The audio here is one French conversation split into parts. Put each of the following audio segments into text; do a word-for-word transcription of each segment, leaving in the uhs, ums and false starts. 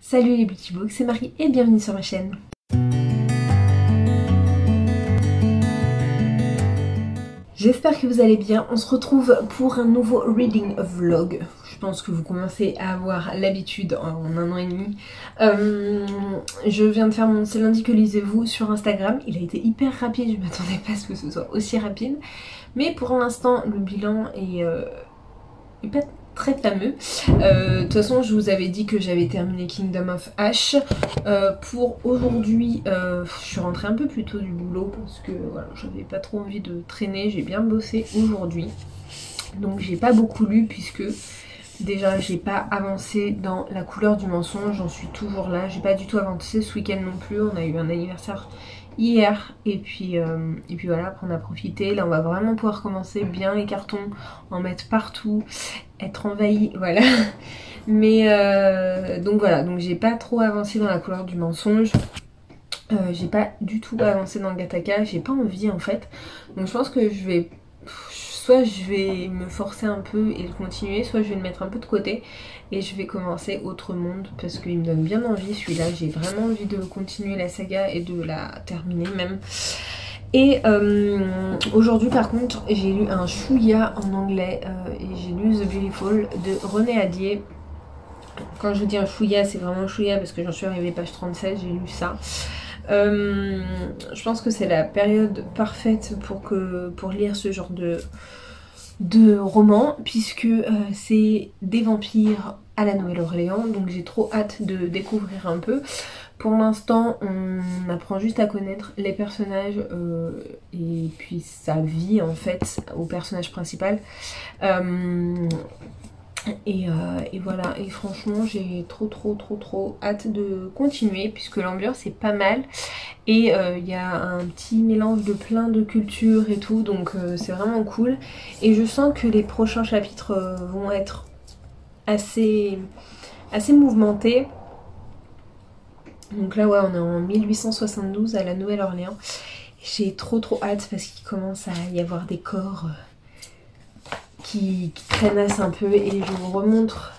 Salut les Beauty Books, c'est Marie et bienvenue sur ma chaîne. J'espère que vous allez bien. On se retrouve pour un nouveau reading vlog. Je pense que vous commencez à avoir l'habitude en un an et demi. Euh, je viens de faire mon C'est lundi que lisez-vous sur Instagram. Il a été hyper rapide, je m'attendais pas à ce que ce soit aussi rapide. Mais pour l'instant, le bilan est, euh, est pas très fameux. Euh, de toute façon, je vous avais dit que j'avais terminé Kingdom of Ash. Euh, pour aujourd'hui, euh, je suis rentrée un peu plus tôt du boulot parce que voilà, j'avais pas trop envie de traîner. J'ai bien bossé aujourd'hui. Donc j'ai pas beaucoup lu puisque déjà j'ai pas avancé dans La couleur du mensonge. J'en suis toujours là. J'ai pas du tout avancé ce week-end non plus. On a eu un anniversaire hier et puis, euh, et puis voilà, après on a profité. Là on va vraiment pouvoir commencer bien les cartons, en mettre partout, être envahi, voilà. Mais euh, donc voilà, donc j'ai pas trop avancé dans La couleur du mensonge. Euh, j'ai pas du tout avancé dans Gattaca, j'ai pas envie en fait. Donc je pense que je vais... Soit je vais me forcer un peu et le continuer, soit je vais le mettre un peu de côté et je vais commencer Autre Monde parce qu'il me donne bien envie celui-là. J'ai vraiment envie de continuer la saga et de la terminer même. Et euh, aujourd'hui par contre j'ai lu un chouïa en anglais euh, et j'ai lu The Beautiful de René Adier. Quand je dis un chouïa, c'est vraiment un chouïa parce que j'en suis arrivée page trente-sept, j'ai lu ça. Euh, je pense que c'est la période parfaite pour, que, pour lire ce genre de, de roman puisque euh, c'est des vampires à la Nouvelle-Orléans, donc j'ai trop hâte de découvrir un peu. Pour l'instant on apprend juste à connaître les personnages euh, et puis sa vie en fait au personnage principal. Euh, Et, euh, et voilà, et franchement j'ai trop trop trop trop hâte de continuer puisque l'ambiance est pas mal et il euh, y a un petit mélange de plein de cultures et tout, donc euh, c'est vraiment cool. Et je sens que les prochains chapitres euh, vont être assez, assez mouvementés. Donc là ouais, on est en mille huit cent soixante-douze à la Nouvelle-Orléans. J'ai trop trop hâte parce qu'il commence à y avoir des corps... Euh, Qui, qui traînasse un peu et je vous remontre,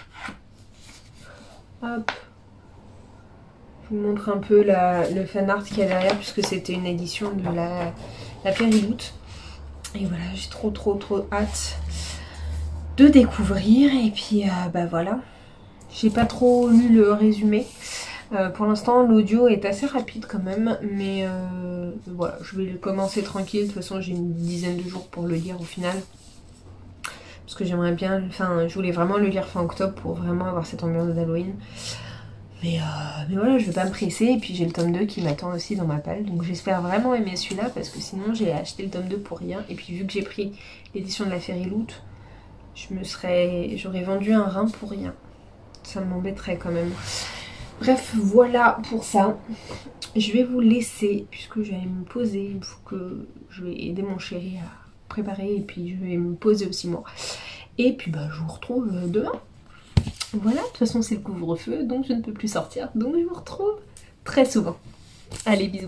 hop, je vous montre un peu la, le fan art qu'il y a derrière puisque c'était une édition de la, la Fairy Loot. Et voilà, j'ai trop trop trop hâte de découvrir. Et puis euh, bah voilà, j'ai pas trop lu le résumé. Euh, pour l'instant l'audio est assez rapide quand même, mais euh, voilà, je vais le commencer tranquille. De toute façon j'ai une dizaine de jours pour le lire au final. Parce que j'aimerais bien, enfin je voulais vraiment le lire fin octobre pour vraiment avoir cette ambiance d'Halloween. Mais, euh, mais voilà, je vais pas me presser et puis j'ai le tome deux qui m'attend aussi dans ma palle. Donc j'espère vraiment aimer celui-là parce que sinon j'ai acheté le tome deux pour rien. Et puis vu que j'ai pris l'édition de la Fairy Loot, je me serais, j'aurais vendu un rein pour rien. Ça m'embêterait quand même. Bref, voilà pour ça. Je vais vous laisser puisque je vais me poser. Il faut que je vais aider mon chéri à préparer et puis je vais me poser aussi moi. Et puis bah je vous retrouve demain. Voilà, de toute façon c'est le couvre-feu donc je ne peux plus sortir. Donc je vous retrouve très souvent. Allez, bisous.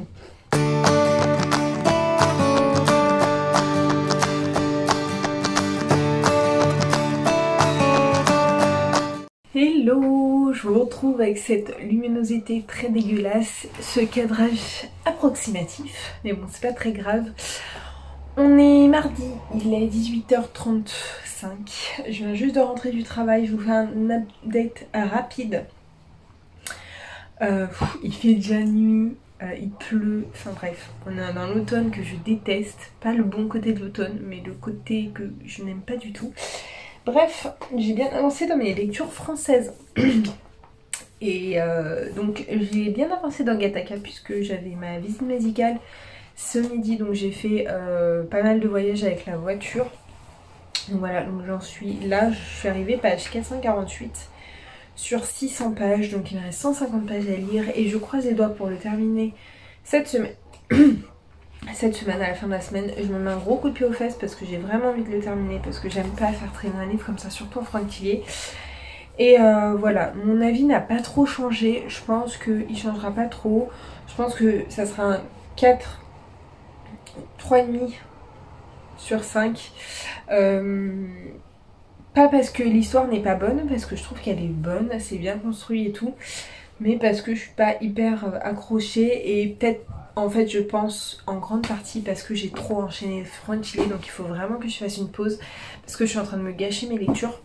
Hello, je vous retrouve avec cette luminosité très dégueulasse, ce cadrage approximatif, mais bon c'est pas très grave. On est mardi, il est dix-huit heures trente-cinq, je viens juste de rentrer du travail, je vous fais un update rapide. Euh, il fait déjà nuit, euh, il pleut, enfin bref, on est dans l'automne que je déteste, pas le bon côté de l'automne, mais le côté que je n'aime pas du tout. Bref, j'ai bien avancé dans mes lectures françaises. Et euh, donc j'ai bien avancé dans Gattaca puisque j'avais ma visite médicale ce midi, donc j'ai fait euh, pas mal de voyages avec la voiture. Donc voilà, donc j'en suis là, je suis arrivée page quatre cent quarante-huit sur six cents pages, donc il me reste cent cinquante pages à lire et je croise les doigts pour le terminer cette semaine. Cette semaine, à la fin de la semaine, je me mets un gros coup de pied aux fesses parce que j'ai vraiment envie de le terminer, parce que j'aime pas faire traîner un livre comme ça, surtout en frontilier. Et euh, voilà, mon avis n'a pas trop changé, je pense qu'il changera pas trop. Je pense que ça sera un quatre, trois virgule cinq sur cinq. Euh, Pas parce que l'histoire n'est pas bonne, parce que je trouve qu'elle est bonne, c'est bien construit et tout, mais parce que je suis pas hyper accrochée et peut-être en fait je pense en grande partie parce que j'ai trop enchaîné Frontillé, donc il faut vraiment que je fasse une pause parce que je suis en train de me gâcher mes lectures.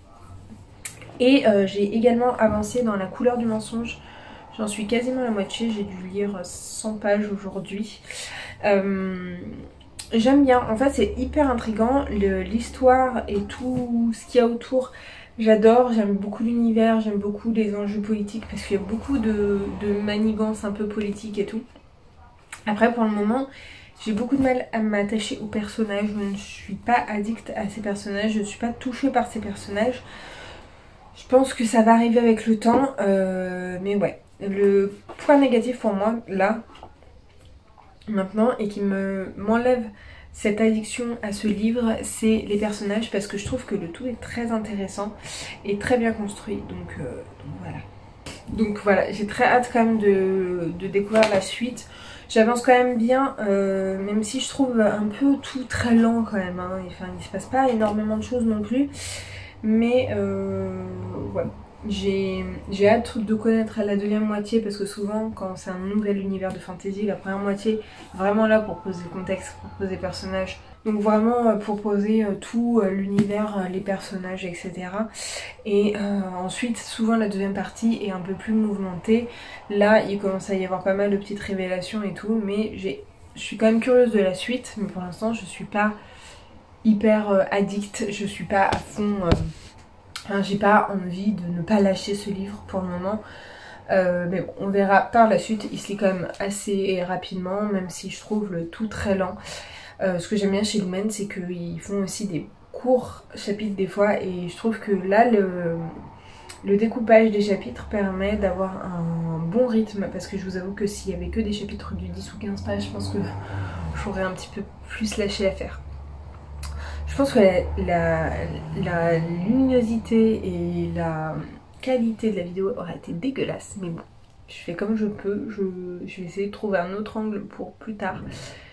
Et euh, j'ai également avancé dans La couleur du mensonge, j'en suis quasiment à la moitié, j'ai dû lire cent pages aujourd'hui. Euh, J'aime bien, en fait c'est hyper intriguant, l'histoire et tout ce qu'il y a autour. J'adore, j'aime beaucoup l'univers, j'aime beaucoup les enjeux politiques parce qu'il y a beaucoup de, de manigances un peu politiques et tout. Après pour le moment, j'ai beaucoup de mal à m'attacher aux personnages, je ne suis pas addict à ces personnages, je ne suis pas touchée par ces personnages. Je pense que ça va arriver avec le temps, euh, mais ouais. Le point négatif pour moi, là, maintenant, et qui me m'enlève cette addiction à ce livre, c'est les personnages, parce que je trouve que le tout est très intéressant et très bien construit, donc, euh, donc voilà. Donc voilà, j'ai très hâte quand même de, de découvrir la suite. J'avance quand même bien, euh, même si je trouve un peu tout très lent quand même, hein. Enfin, il se passe pas énormément de choses non plus, mais euh, ouais. J'ai hâte de connaître la deuxième moitié parce que souvent quand c'est un nouvel univers de fantasy, la première moitié est vraiment là pour poser le contexte, pour poser les personnages. Donc vraiment pour poser tout l'univers, les personnages, et cetera. Et euh, ensuite souvent la deuxième partie est un peu plus mouvementée. Là il commence à y avoir pas mal de petites révélations et tout, mais j'ai, je suis quand même curieuse de la suite, mais pour l'instant je suis pas hyper addict, je suis pas à fond... Euh, Enfin, j'ai pas envie de ne pas lâcher ce livre pour le moment, euh, mais bon, on verra par la suite. Il se lit quand même assez rapidement, même si je trouve le tout très lent. Euh, ce que j'aime bien chez Lumen, c'est qu'ils font aussi des courts chapitres des fois, et je trouve que là le, le découpage des chapitres permet d'avoir un bon rythme, parce que je vous avoue que s'il y avait que des chapitres du dix ou quinze pages, je pense que j'aurais un petit peu plus lâché l'affaire. Je pense que la, la, la luminosité et la qualité de la vidéo aurait été dégueulasse, mais bon, je fais comme je peux, je, je vais essayer de trouver un autre angle pour plus tard,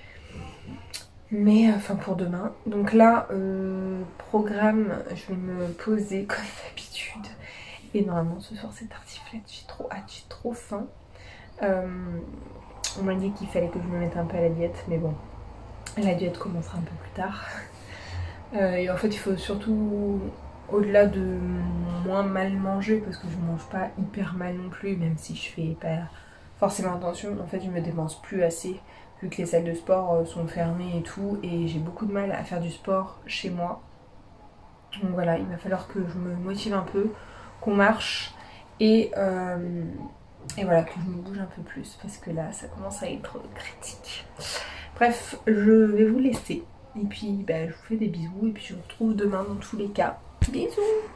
mais enfin pour demain. Donc là, euh, programme, je vais me poser comme d'habitude, et normalement ce soir c'est tartiflette, j'ai trop hâte, j'ai trop faim. Euh, on m'a dit qu'il fallait que je me mette un peu à la diète, mais bon, la diète commencera un peu plus tard. Euh, et en fait il faut surtout, au-delà de moins mal manger, parce que je mange pas hyper mal non plus, même si je fais pas forcément attention, en fait je me dépense plus assez vu que les salles de sport sont fermées et tout, et j'ai beaucoup de mal à faire du sport chez moi. Donc voilà, il va falloir que je me motive un peu, qu'on marche et, euh, et voilà, que je me bouge un peu plus, parce que là ça commence à être critique. Bref, je vais vous laisser. Et puis bah, je vous fais des bisous et puis je vous retrouve demain dans tous les cas. Bisous.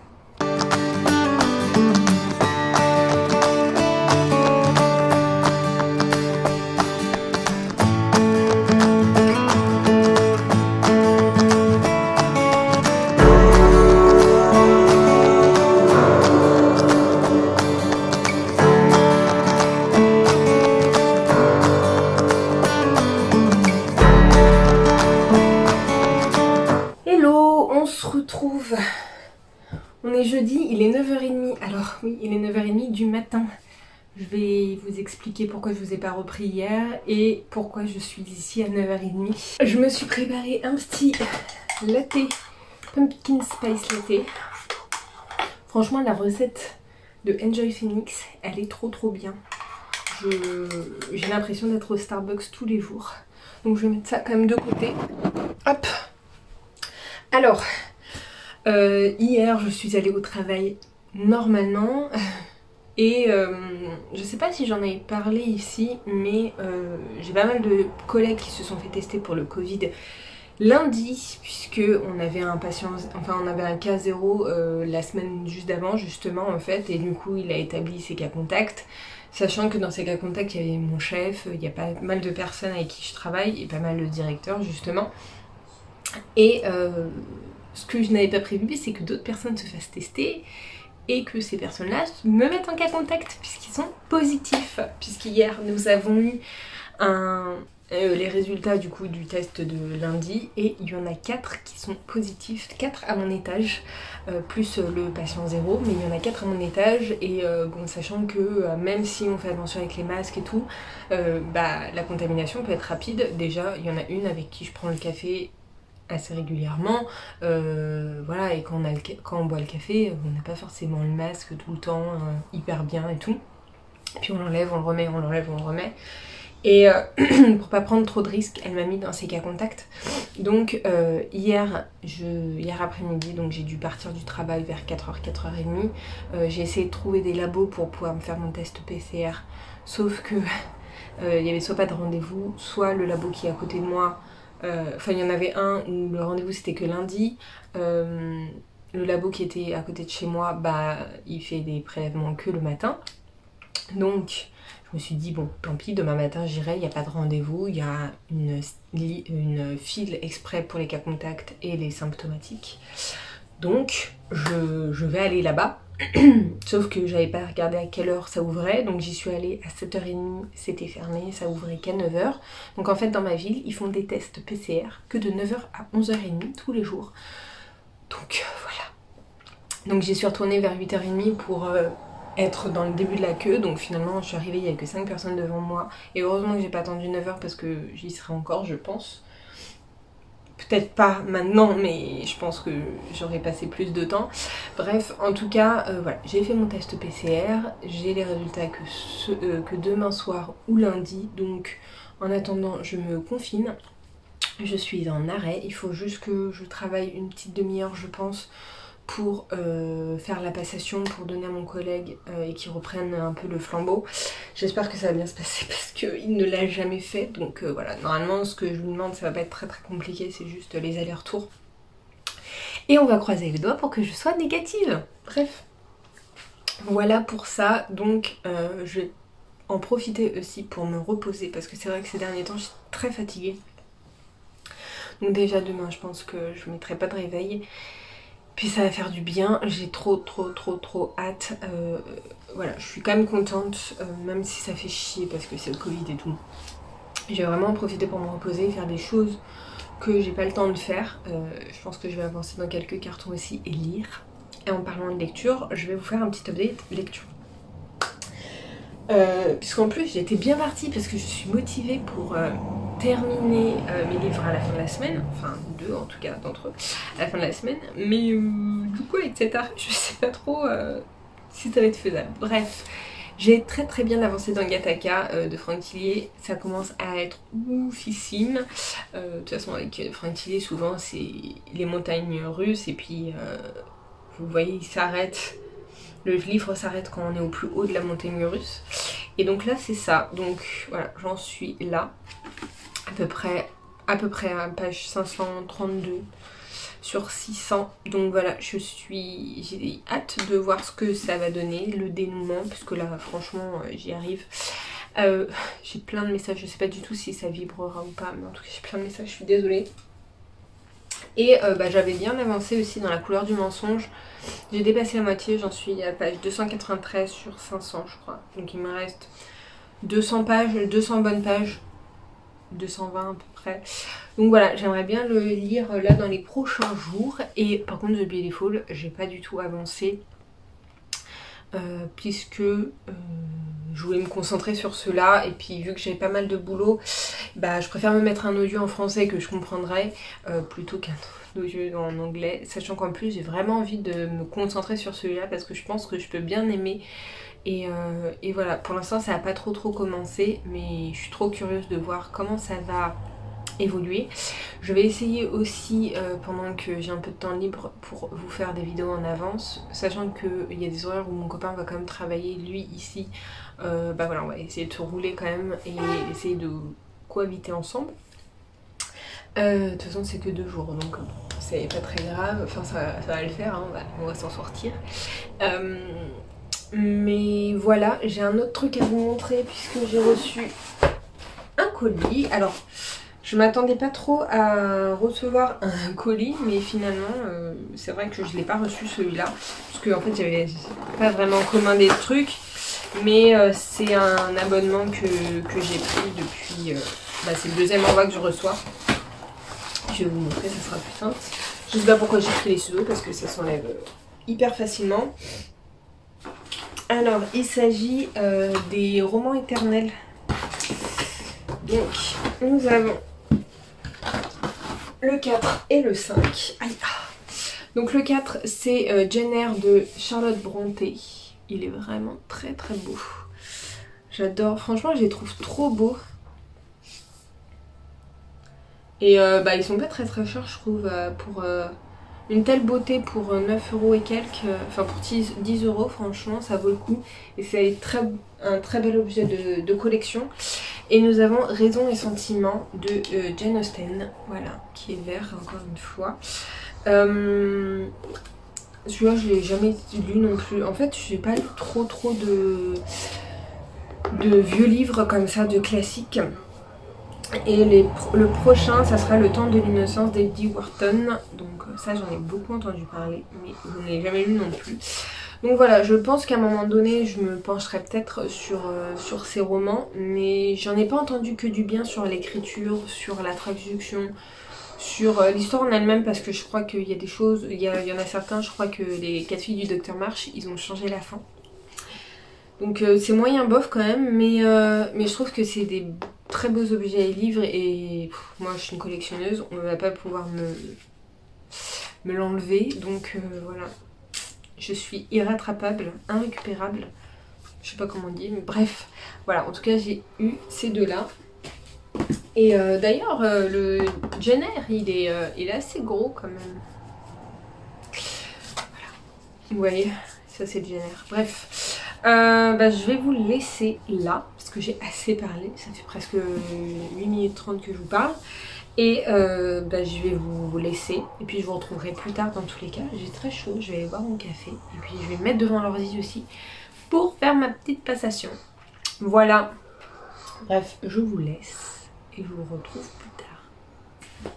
On est jeudi, il est neuf heures trente, alors oui, il est neuf heures trente du matin. Je vais vous expliquer pourquoi je vous ai pas repris hier et pourquoi je suis ici à neuf heures trente. Je me suis préparé un petit latte, pumpkin spice latte. Franchement la recette de Enjoy Phoenix, elle est trop trop bien. J'ai l'impression d'être au Starbucks tous les jours. Donc je vais mettre ça quand même de côté. Hop. Alors... Euh, hier je suis allée au travail normalement et euh, je sais pas si j'en avais parlé ici, mais euh, j'ai pas mal de collègues qui se sont fait tester pour le Covid lundi, puisque on avait un patient, enfin on avait un cas zéro euh, la semaine juste d'avant justement en fait, et du coup il a établi ses cas contacts, sachant que dans ces cas contacts il y avait mon chef, il y a pas mal de personnes avec qui je travaille et pas mal de directeurs justement, et euh, ce que je n'avais pas prévu, c'est que d'autres personnes se fassent tester et que ces personnes-là me mettent en cas contact puisqu'ils sont positifs. Puisqu'hier nous avons eu un, euh, les résultats du coup du test de lundi et il y en a quatre qui sont positifs, quatre à mon étage, euh, plus le patient zéro, mais il y en a quatre à mon étage et euh, bon, sachant que euh, même si on fait attention avec les masques et tout, euh, bah, la contamination peut être rapide. Déjà il y en a une avec qui je prends le café assez régulièrement, euh, voilà, et quand on, a le, quand on boit le café, on n'a pas forcément le masque tout le temps euh, hyper bien et tout, puis on l'enlève, on le remet, on l'enlève, on le remet, et euh, pour pas prendre trop de risques, elle m'a mis dans ses cas contacts. Donc euh, hier, je, hier après-midi, donc j'ai dû partir du travail vers quatre heures, quatre heures trente, euh, j'ai essayé de trouver des labos pour pouvoir me faire mon test P C R, sauf que euh, il y avait soit pas de rendez-vous, soit le labo qui est à côté de moi, enfin euh, il y en avait un où le rendez-vous c'était que lundi, euh, le labo qui était à côté de chez moi, bah il fait des prélèvements que le matin, donc je me suis dit bon tant pis, demain matin j'irai, il n'y a pas de rendez-vous, il y a une, une file exprès pour les cas contacts et les symptomatiques, donc je, je vais aller là-bas. Sauf que j'avais pas regardé à quelle heure ça ouvrait, donc j'y suis allée à sept heures trente, c'était fermé, ça ouvrait qu'à neuf heures. Donc en fait dans ma ville, ils font des tests P C R que de neuf heures à onze heures trente tous les jours. Donc euh, voilà. Donc j'y suis retournée vers huit heures trente pour euh, être dans le début de la queue, donc finalement je suis arrivée, il n'y avait que cinq personnes devant moi. Et heureusement que j'ai pas attendu neuf heures parce que j'y serai encore, je pense. Peut-être pas maintenant, mais je pense que j'aurais passé plus de temps. Bref, en tout cas, euh, voilà, j'ai fait mon test P C R, j'ai les résultats que, ce, euh, que demain soir ou lundi, donc en attendant, je me confine. Je suis en arrêt, il faut juste que je travaille une petite demi-heure, je pense, pour euh, faire la passation, pour donner à mon collègue euh, et qu'il reprenne un peu le flambeau. J'espère que ça va bien se passer parce qu'il ne l'a jamais fait, donc euh, voilà, normalement ce que je lui demande ça va pas être très très compliqué, c'est juste les allers-retours. Et on va croiser les doigts pour que je sois négative. Bref, voilà pour ça, donc euh, je vais en profiter aussi pour me reposer parce que c'est vrai que ces derniers temps je suis très fatiguée. Donc déjà demain je pense que je ne mettrai pas de réveil. Puis ça va faire du bien, j'ai trop trop trop trop hâte, euh, voilà, je suis quand même contente, euh, même si ça fait chier parce que c'est le Covid et tout. J'ai vraiment profité pour me reposer, faire des choses que j'ai pas le temps de faire. Euh, je pense que je vais avancer dans quelques cartons aussi et lire. Et en parlant de lecture, je vais vous faire un petit update lecture. Euh, Puisqu'en plus j'étais bien partie parce que je suis motivée pour euh, terminer euh, mes livres à la fin de la semaine, enfin deux en tout cas d'entre eux à la fin de la semaine, mais euh, du coup avec cet arrêt je sais pas trop euh, si ça va être faisable. Bref, j'ai très très bien avancé dans Gattaca euh, de Franck Tillier, ça commence à être oufissime. Euh, de toute façon avec Franck Tillier souvent c'est les montagnes russes et puis euh, vous voyez il s'arrête. Le livre s'arrête quand on est au plus haut de la montagne russe. Et donc là c'est ça. Donc voilà, j'en suis là. À peu près à peu près à page cinq cent trente-deux sur six cents. Donc voilà, je suis. J'ai hâte de voir ce que ça va donner, le dénouement, puisque là franchement j'y arrive. Euh, j'ai plein de messages, je sais pas du tout si ça vibrera ou pas, mais en tout cas j'ai plein de messages, je suis désolée. Et euh, bah, j'avais bien avancé aussi dans La couleur du mensonge. J'ai dépassé la moitié, j'en suis à page deux cent quatre-vingt-treize sur cinq cents je crois. Donc il me reste deux cents pages, deux cents bonnes pages, deux cent vingt à peu près. Donc voilà, j'aimerais bien le lire là dans les prochains jours. Et par contre The Beautiful, j'ai pas du tout avancé. Euh, puisque euh, je voulais me concentrer sur cela et puis vu que j'ai pas mal de boulot, bah je préfère me mettre un audio en français que je comprendrai euh, plutôt qu'un audio en anglais, sachant qu'en plus j'ai vraiment envie de me concentrer sur celui-là parce que je pense que je peux bien aimer et, euh, et voilà, pour l'instant ça n'a pas trop trop commencé mais je suis trop curieuse de voir comment ça va évoluer. Je vais essayer aussi euh, pendant que j'ai un peu de temps libre pour vous faire des vidéos en avance, sachant qu'il y a des horaires où mon copain va quand même travailler lui ici, euh, bah voilà on va essayer de se rouler quand même et essayer de cohabiter ensemble. Euh, de toute façon c'est que deux jours donc c'est pas très grave, enfin ça, ça va le faire, hein, on va, on va s'en sortir. Euh, mais voilà, j'ai un autre truc à vous montrer puisque j'ai reçu un colis. Alors je m'attendais pas trop à recevoir un colis, mais finalement, euh, c'est vrai que je l'ai pas reçu celui-là. Parce qu'en fait, j'avais pas vraiment commandé de trucs. Mais euh, c'est un abonnement que, que j'ai pris depuis... Euh, bah, c'est le deuxième envoi que je reçois. Je vais vous montrer, ça sera plus simple. Je sais pas pourquoi j'ai pris les ciseaux, parce que ça s'enlève hyper facilement. Alors, il s'agit euh, des romans éternels. Donc, nous avons le quatre et le cinq. Aïe. Donc le quatre, c'est euh, Jane Eyre de Charlotte Brontë. Il est vraiment très très beau. J'adore, franchement je les trouve trop beaux. Et euh, bah, ils sont pas très très chers je trouve, euh, pour euh, une telle beauté pour neuf euros et quelques. Euh, enfin pour dix euros franchement ça vaut le coup. Et c'est très, un très bel objet de, de collection. Et nous avons Raison et Sentiment de euh, Jane Austen, voilà, qui est vert encore une fois. Euh, Celui-là je l'ai jamais lu non plus. En fait j'ai pas lu trop trop de, de vieux livres comme ça, de classiques. Et les, le prochain ça sera Le Temps de l'innocence d'Eddie Wharton. Donc ça j'en ai beaucoup entendu parler, mais je n'ai jamais lu non plus. Donc voilà, je pense qu'à un moment donné, je me pencherai peut-être sur, euh, sur ces romans, mais j'en ai pas entendu que du bien sur l'écriture, sur la traduction, sur euh, l'histoire en elle-même, parce que je crois qu'il y a des choses, il y, a, il y en a certains, je crois que les quatre filles du docteur March, ils ont changé la fin. Donc euh, c'est moyen bof quand même, mais, euh, mais je trouve que c'est des très beaux objets et livres, et pff, moi je suis une collectionneuse, on ne va pas pouvoir me, me l'enlever, donc euh, voilà. Je suis irrattrapable, irrécupérable, je sais pas comment on dit, mais bref, voilà, en tout cas j'ai eu ces deux-là. Et euh, d'ailleurs, euh, le Jane Eyre, il est, euh, il est assez gros quand même. Voilà, vous voyez, ça c'est Jane Eyre. Bref, euh, bah, je vais vous laisser là, parce que j'ai assez parlé, ça fait presque huit minutes trente que je vous parle. Et euh, bah, je vais vous laisser et puis je vous retrouverai plus tard dans tous les cas. J'ai très chaud, je vais aller boire mon café et puis je vais me mettre devant l'ordi aussi pour faire ma petite passation. Voilà. Bref, je vous laisse et je vous retrouve plus tard.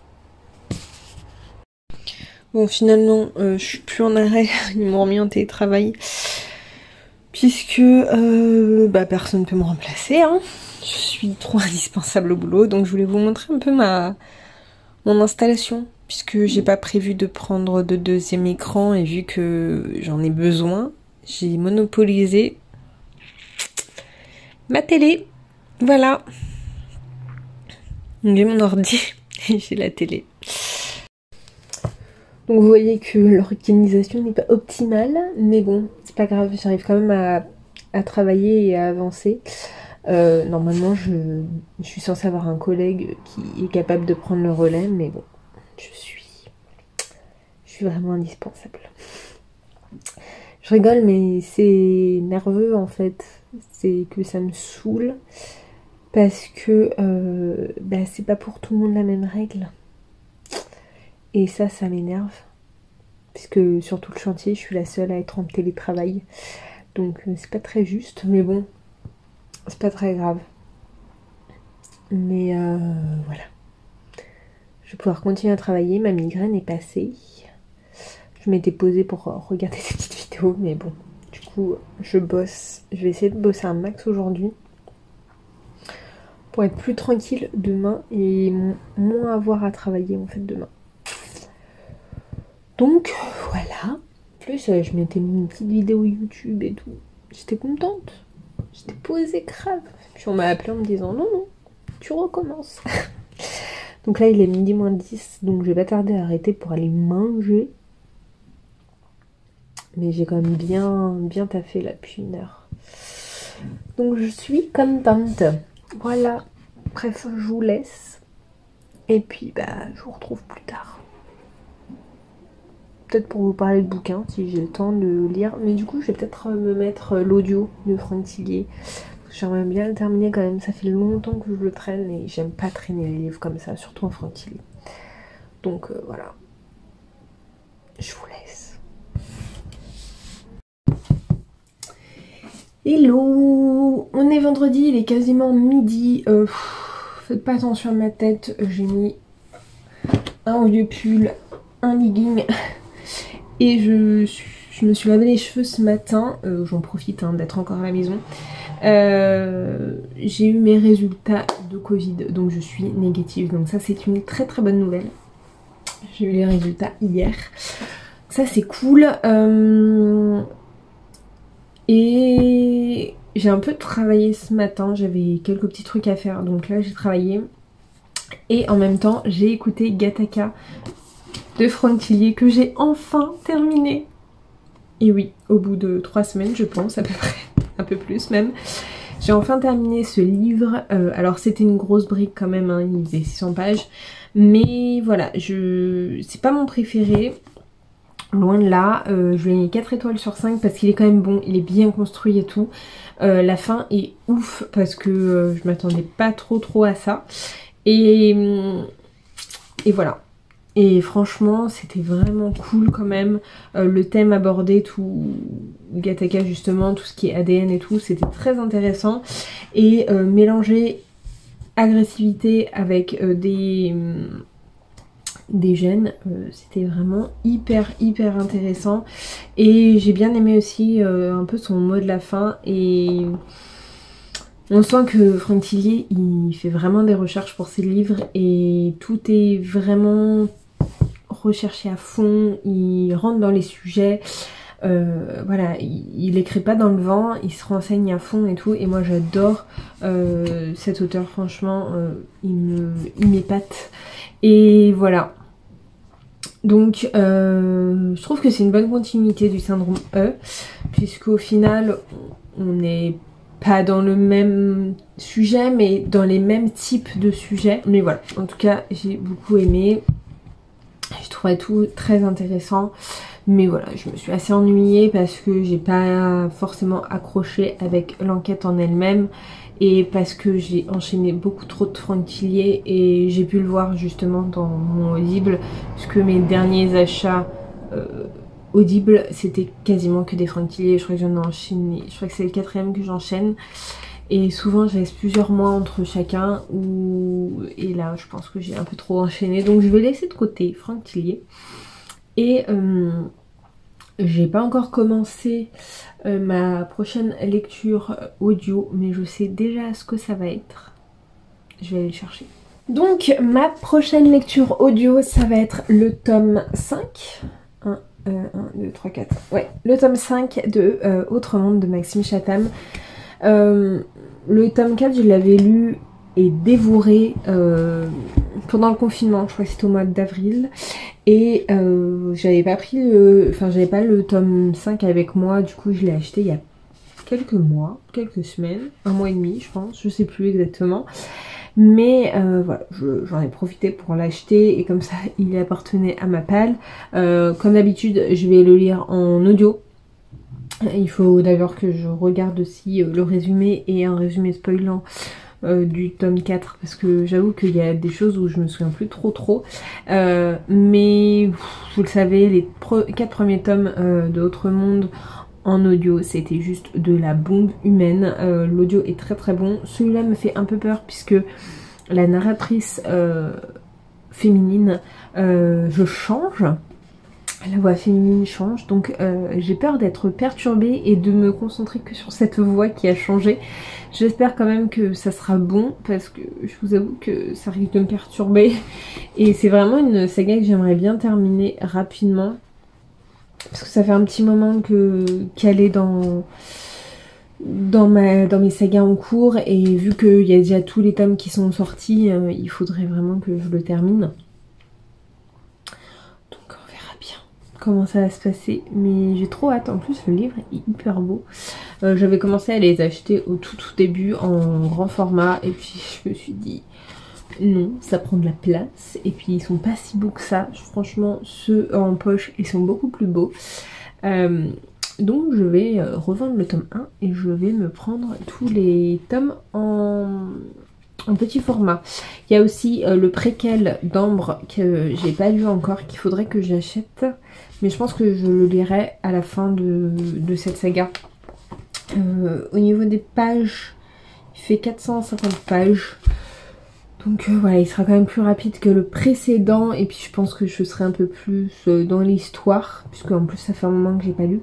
Bon, finalement, euh, je suis plus en arrêt, ils m'ont remis en télétravail puisque euh, bah, personne ne peut me remplacer, hein. Je suis trop indispensable au boulot, donc je voulais vous montrer un peu ma mon installation, puisque j'ai pas prévu de prendre de deuxième écran et vu que j'en ai besoin, j'ai monopolisé ma télé. Voilà. J'ai mon ordi et j'ai la télé. Donc vous voyez que l'organisation n'est pas optimale, mais bon, c'est pas grave, j'arrive quand même à, à travailler et à avancer. Euh, normalement, je, je suis censée avoir un collègue qui est capable de prendre le relais, mais bon, je suis, je suis vraiment indispensable. Je rigole, mais c'est nerveux en fait. C'est que ça me saoule parce que euh, bah, c'est pas pour tout le monde la même règle. Et ça, ça m'énerve. Puisque sur tout le chantier, je suis la seule à être en télétravail. Donc euh, c'est pas très juste, mais bon. C'est pas très grave. Mais euh, voilà. Je vais pouvoir continuer à travailler. Ma migraine est passée. Je m'étais posée pour regarder ces petites vidéos. Mais bon, du coup, je bosse. Je vais essayer de bosser un max aujourd'hui. Pour être plus tranquille demain. Et moins avoir à travailler en fait demain. Donc, voilà. En plus, je m'étais mis une petite vidéo YouTube et tout. J'étais contente. J'étais posée grave. Puis on m'a appelé en me disant non, non, tu recommences. Donc là il est midi moins dix, donc je vais pas tarder à arrêter pour aller manger. Mais j'ai quand même bien, bien taffé là depuis une heure. Donc je suis contente. Voilà. Bref, je vous laisse. Et puis bah je vous retrouve plus tard. Peut-être pour vous parler de bouquins si j'ai le temps de lire. Mais du coup je vais peut-être me mettre l'audio de Franck Tillier. J'aimerais bien le terminer quand même. Ça fait longtemps que je le traîne et j'aime pas traîner les livres comme ça. Surtout en Franck Tillier. Donc euh, voilà. Je vous laisse. Hello. On est vendredi, il est quasiment midi. Euh, pff, faites pas attention à ma tête. J'ai mis un vieux pull, un legging. Et je, je me suis lavé les cheveux ce matin, euh, j'en profite hein, d'être encore à la maison. Euh, j'ai eu mes résultats de Covid, donc je suis négative, donc ça c'est une très très bonne nouvelle. J'ai eu les résultats hier, ça c'est cool. Euh, et j'ai un peu travaillé ce matin, j'avais quelques petits trucs à faire, donc là j'ai travaillé. Et en même temps j'ai écouté Gattaca de Franck Tillier que j'ai enfin terminé. Et oui, au bout de trois semaines je pense à peu près, un peu plus même. J'ai enfin terminé ce livre, euh, alors c'était une grosse brique quand même, hein, il faisait six cents pages. Mais voilà, je c'est pas mon préféré, loin de là. Euh, je lui ai mis quatre étoiles sur cinq parce qu'il est quand même bon, il est bien construit et tout. Euh, la fin est ouf parce que euh, je m'attendais pas trop trop à ça. Et, et voilà. Et franchement, c'était vraiment cool quand même. Euh, le thème abordé, tout Gattaca justement, tout ce qui est A D N et tout, c'était très intéressant. Et euh, mélanger agressivité avec euh, des, des gènes, euh, c'était vraiment hyper hyper intéressant. Et j'ai bien aimé aussi euh, un peu son mot de la fin. Et on sent que Franck Tillier, il fait vraiment des recherches pour ses livres et tout est vraiment recherché à fond, il rentre dans les sujets, euh, voilà, il, il écrit pas dans le vent, il se renseigne à fond et tout, et moi j'adore euh, cet auteur, franchement, euh, il me, il m'épate, et voilà. Donc euh, je trouve que c'est une bonne continuité du syndrome E, puisqu'au final on n'est pas dans le même sujet, mais dans les mêmes types de sujets. Mais voilà, en tout cas, j'ai beaucoup aimé. Je trouvais tout très intéressant. Mais voilà, je me suis assez ennuyée parce que j'ai pas forcément accroché avec l'enquête en elle-même. Et parce que j'ai enchaîné beaucoup trop de Franck Tillier. Et j'ai pu le voir justement dans mon Audible. Puisque mes derniers achats euh, Audible, c'était quasiment que des Franck Tillier. Je crois que j'en ai enchaîné. Je crois que c'est le quatrième que j'enchaîne. Et souvent je laisse plusieurs mois entre chacun. Ou... Et là je pense que j'ai un peu trop enchaîné. Donc je vais laisser de côté Franck Tillier. Et euh, j'ai pas encore commencé euh, ma prochaine lecture audio. Mais je sais déjà ce que ça va être. Je vais aller le chercher. Donc ma prochaine lecture audio, ça va être le tome cinq. un, deux, trois, quatre. Ouais, le tome cinq de euh, Autre Monde de Maxime Chatham. Euh, le tome quatre, je l'avais lu et dévoré euh, pendant le confinement, je crois que c'était au mois d'avril. Et euh, j'avais pas pris le. Enfin, j'avais pas le tome cinq avec moi, du coup, je l'ai acheté il y a quelques mois, quelques semaines, un mois et demi, je pense, je sais plus exactement. Mais euh, voilà, j'en ai profité pour l'acheter et comme ça il appartenait à ma palle. Euh, comme d'habitude, je vais le lire en audio. Il faut d'ailleurs que je regarde aussi le résumé et un résumé spoilant euh, du tome quatre parce que j'avoue qu'il y a des choses où je me souviens plus trop trop. Euh, mais vous le savez, les quatre premiers tomes euh, de Autre Monde en audio, c'était juste de la bombe humaine. Euh, L'audio est très très bon. Celui-là me fait un peu peur puisque la narratrice euh, féminine, euh, je change. La voix féminine change, donc euh, j'ai peur d'être perturbée et de me concentrer que sur cette voix qui a changé. J'espère quand même que ça sera bon parce que je vous avoue que ça risque de me perturber. Et c'est vraiment une saga que j'aimerais bien terminer rapidement. Parce que ça fait un petit moment que qu'elle est dans, dans, ma, dans mes sagas en cours. Et vu qu'il y a déjà tous les tomes qui sont sortis, euh, il faudrait vraiment que je le termine. Donc on verra bien comment ça va se passer. Mais j'ai trop hâte. En plus le livre est hyper beau. Euh, J'avais commencé à les acheter au tout tout début en grand format. Et puis je me suis dit... non, ça prend de la place et puis ils sont pas si beaux que ça. Franchement, ceux en poche, ils sont beaucoup plus beaux. Euh, donc je vais revendre le tome un et je vais me prendre tous les tomes en, en petit format. Il y a aussi euh, le préquel d'Ambre que j'ai pas lu encore, qu'il faudrait que j'achète. Mais je pense que je le lirai à la fin de, de cette saga. Euh, au niveau des pages, il fait quatre cent cinquante pages. Donc euh, voilà, il sera quand même plus rapide que le précédent. Et puis je pense que je serai un peu plus euh, dans l'histoire, puisque en plus ça fait un moment que j'ai pas lu.